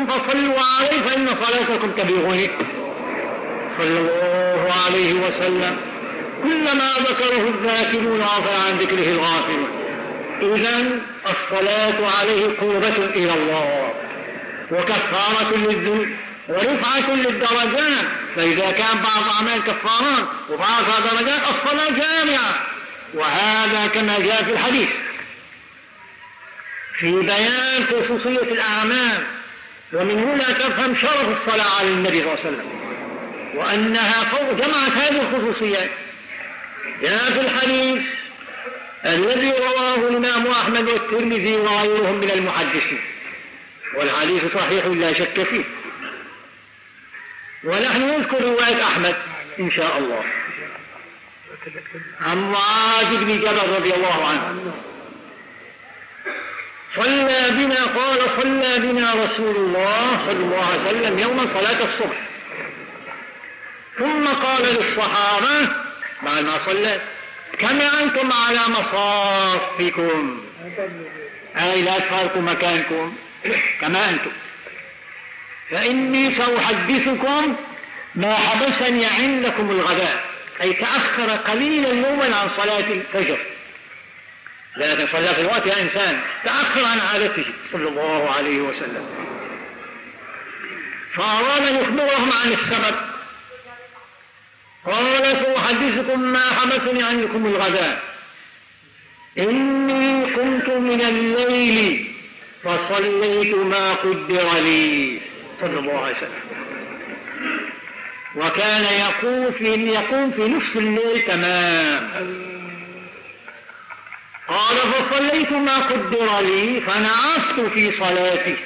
صليتم فصلوا عليه فإن صلاتكم تبلغني. صلى الله عليه وسلم. كلما ذكره الذاكرون غفل عن ذكره الغافلون. إذن الصلاة عليه قربة إلى الله وكفارة للذنوب ورفعة للدرجات. فإذا كان بعض أعمال كفارات وبعضها درجات الصلاة جامعة، وهذا كما جاء في الحديث في بيان خصوصية الأعمال. ومن هنا تفهم شرف الصلاة على النبي صلى الله عليه وسلم وأنها جمعت هذه الخصوصيات. جاء في الحديث الذي رواه الإمام أحمد والترمذي وغيرهم من المحدثين، والحديث صحيح لا شك فيه، ونحن نذكر رواية أحمد إن شاء الله عن معاذ بن جبل رضي الله عنه صلى بنا رسول الله صلى الله عليه وسلم يوما صلاة الصبح، ثم قال للصحابة بعد ما صلى: كم أنتم على مصافكم، أي لا تفارقوا مكانكم كما أنتم، فإني سأحدثكم ما حبسني عندكم الغداء، أي تأخر قليلا يوما عن صلاة الفجر، لكن صلى في الوقت يا إنسان، تأخر عن عادته صلى الله عليه وسلم، فأراد أن يخبرهم عن السبب. قال: سأحدثكم ما حبسني عنكم الغداء، إني قمت من الليل فصليت ما قدر لي صلى الله عليه وسلم، وكان يقوم في نصف الليل تمام. قال: فصليت ما قدر لي فنعست في صلاتي.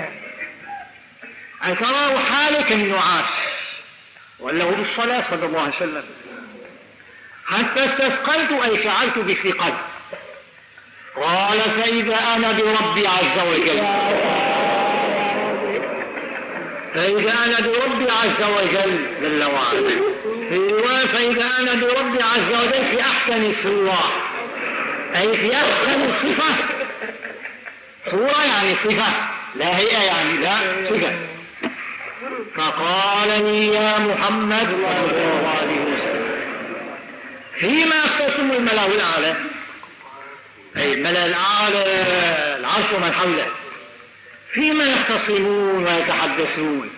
تراه حالك النعاس وله بالصلاة صلى الله عليه وسلم، حتى استثقلت أي شعرت بالثقل. قال: فإذا أنا بربي عز وجل، عز وجل جل وعلا، في رواية فإذا أنا بربي عز وجل في أحسن صورة، أي في أحسن صفة. صورة يعني صفة، لا هيئة يعني لا صفة. فقال لي: يا محمد صلى الله عليه وسلم، فيما يختصم الملأ الأعلى، أي الملأ الأعلى العرش ومن حوله، فيما يختصمون ويتحدثون؟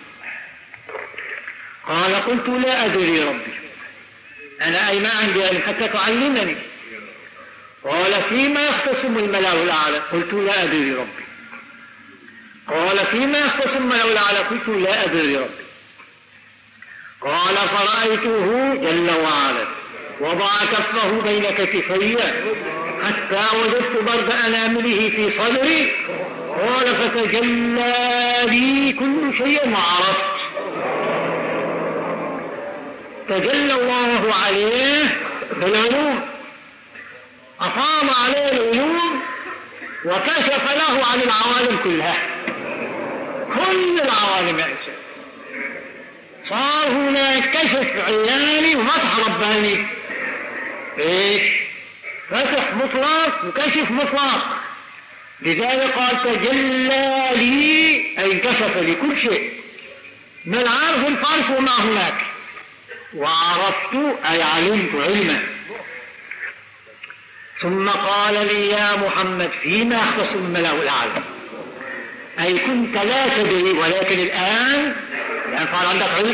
قال: قلت: لا أدري ربي، أنا أي ما عندي علم حتى تعلمني. قال: فيما يختصم الملأ الأعلى؟ قلت: لا أدري ربي. قال: فيما يختصم الملأ الأعلى؟ قلت: لا أدري ربي. قال: فرأيته جل وعلا وضع كفه بين كتفي حتى وجدت برد أنامله في صدري. قال: فتجلى لي كل شيء وعرفت. تجلى الله عليه بالعلوم، أفاض عليه العلوم وكشف له عن العوالم كلها، كل العوالم يا إنسان. صار هناك كشف عياني وفتح رباني. إيش؟ فتح مطلق وكشف مطلق. لذلك قال: تجلى لي أي انكشف لي كل شيء، من عارف الفرق وما هناك، وعرفت أي علمت علما. ثم قال لي: يا محمد، فيما يختص الملأ الأعلى، أي كنت لا تدري ولكن الآن صار عندك علم.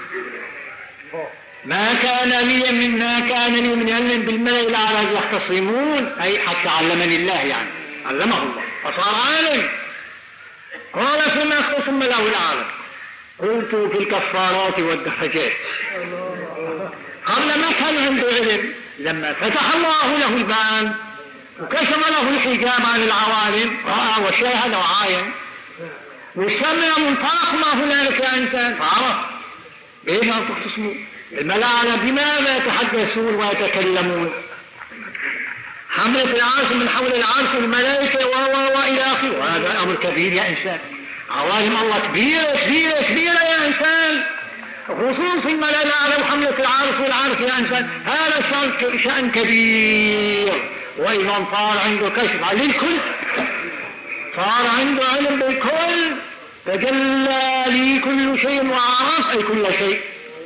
ما كان لي من علم بالملأ الأعلى يختصمون، أي حتى علمني الله، يعني علمه الله فصار عالم. قال: فيما يختص الملأ الأعلى؟ قلت: في الكفارات والدرجات. قبل ما كان عنده علم، لما فتح الله له الباب وكشف له الحجاب عن العوالم، رأى وشاهد وعاين وسمع منطلق ما هنالك يا إنسان، فعرف. بما تختصمون الملائكة بماذا يتحدثون ويتكلمون؟ حملة العرش من حول العرش الملائكة وإلى آخره، وهذا أمر كبير يا إنسان. عوالم الله كبيرة كبيرة كبيرة يا إنسان، خصوص الملأ الأعلى وحملة العرش والعرش يا إنسان، هذا شأن كبير. وإذا صار عنده كشف عن الكل، صار عنده علم بالكل، تجلى لي كل شيء وعرف أي كل شيء.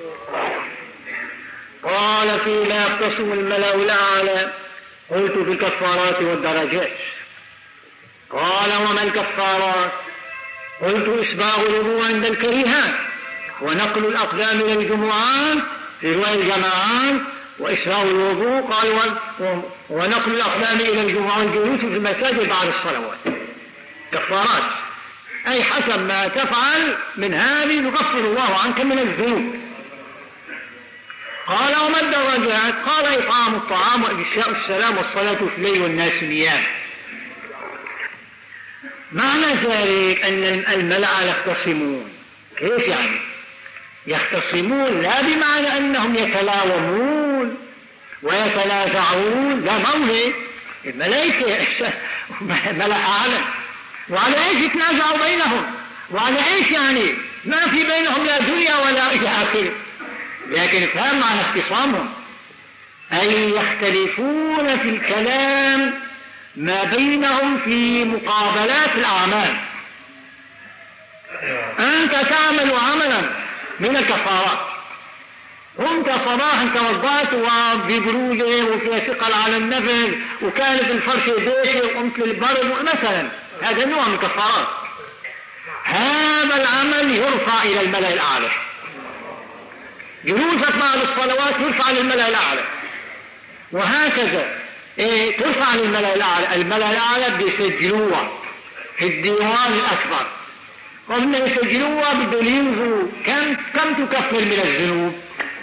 قال في لا يختصم الملأ الأعلى. قلت في الكفارات والدرجات. قال وما الكفارات؟ قلت إسباغ الوضوء عند الكريهات، ونقل الأقدام إلى الجمعات في رواية الجماعات، وإسباغ الوضوء قال ونقل الأقدام إلى الجمعات والجلوس في المساجد بعد الصلوات. كفارات أي حسب ما تفعل من هذه يغفر الله عنك من الذنوب. قال وما الدرجات؟ قال إطعام الطعام وإفشاء السلام والصلاة في الليل والناس نيام. معنى ذلك أن الملأ يختصمون. كيف يعني؟ يختصمون لا بمعنى أنهم يتلاومون ويتنازعون، لا موهي الملائكة ملأ أعلى، وعلى إيش يتنازعوا بينهم؟ وعلى إيش يعني؟ ما في بينهم لا دنيا ولا إلى آخره. لكن فهم معنى اختصامهم أي يختلفون في الكلام ما بينهم في مقابلات الأعمال. أنت تعمل عملا من الكفارات، قمت صباحا توضأت وببرودة وفي ثقل على النفس وكانت الفرشة دافية وقمت للبرد مثلا، هذا نوع من الكفارات. هذا العمل يرفع إلى الملأ الأعلى، جلوسك بعد الصلوات يرفع للملأ الأعلى، وهكذا ترفع للملأ الأعلى. الملأ الأعلى بيسجلوها في الديوان الأكبر، ومن يسجلوها بدهم ينظروا كم تكفر من الذنوب.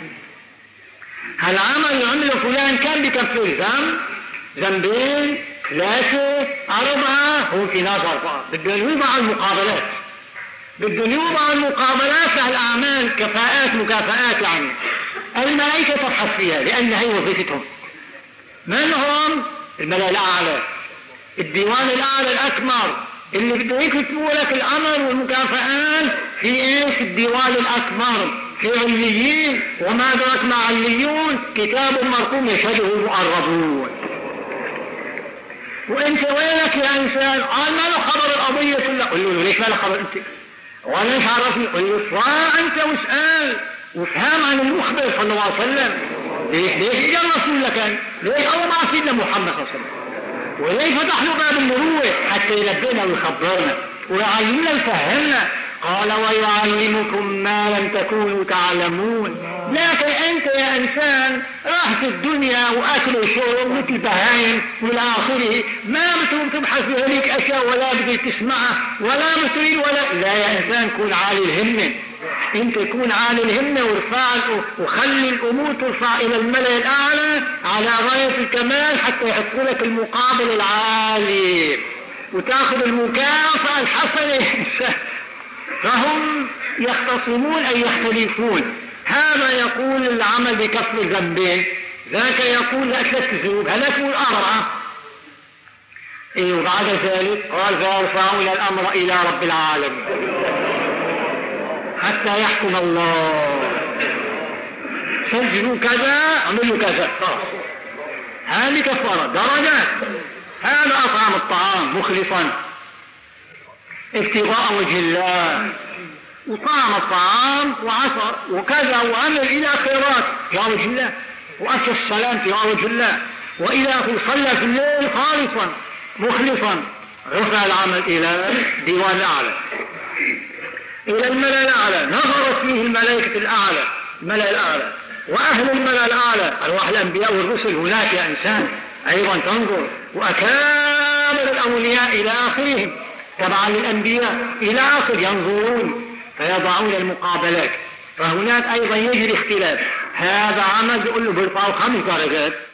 هالعمل اللي عمله فلان كان بكفر ذنبين 3 4، هو في نظر بدهم يوضع المقابلات، بدهم يوضع المقابلات على الأعمال، كفاءات مكافآت. يعني الملائكة تبحث فيها لأن هي وظيفتهم. من هم؟ الملأ الأعلى، الديوان الأعلى الأكبر اللي بده يكتبوا لك الأمر والمكافآت في إيش؟ الديوان الأكبر في عليين، وما أدراك ما عليون؟ كتاب مرقوم يشهده المقربون. وانت وينك يا انسان؟ قال ما له خبر القضيه كلها. قل له ليش ما له خبر انت؟ وانا ايش عرفني؟ قل له اطلع انت واسال وافهم عن المخبر صلى الله عليه وسلم. ليش اجى الرسول لك؟ ليش الله ما سيدنا محمد صلى الله عليه وسلم؟ وليش فتح له باب المروه حتى ينبهنا ويخبرنا ويعلمنا ويفهمنا؟ قال ويعلمكم ما لم تكونوا تعلمون. لكن انت يا انسان راحت الدنيا واكل وشرب مثل بهايم والى اخره، ما بتقوم تبحث في هذيك اشياء ولا بدك تسمعها ولا بتريد ولا لا. يا انسان كن عالي الهمه، انت كون عالي الهمه وارفع وخلي الامور ترفع الى الملأ الاعلى على غايه الكمال حتى يحطوا لك المقابل العالي وتاخذ المكافاه الحسنه. فهم يختصمون أي يختلفون. هذا يقول العمل بكفر ذنبين، ذاك يقول لا 3 ذنوب، هذا يقول 4. وبعد ذلك قال فيرفعون الأمر إلى رب العالمين حتى يحكم الله. سجلوا كذا عملوا كذا، هذه كفارة درجات. هذا أطعم الطعام مخلصا ابتغاء وجه الله، وطعم الطعام وعصر وكذا وعمل إلى خيرات في وجه الله، وأتى السلام في وجه الله، وإلى صلى في الليل خالصا مخلصا. رفع العمل إلى ديوان الأعلى، إلى الملأ الأعلى. نظرت فيه الملائكة الأعلى، الملأ الأعلى وأهل الملأ الأعلى أرواح الأنبياء والرسل. هناك يا إنسان أيضا تنظر، وأكابر الأولياء إلى آخرهم تبعا للأنبياء إلى آخر ينظرون فيضعون المقابلات. فهناك أيضا يجري اختلاف. هذا عمل يقول له برفعه 5 درجات،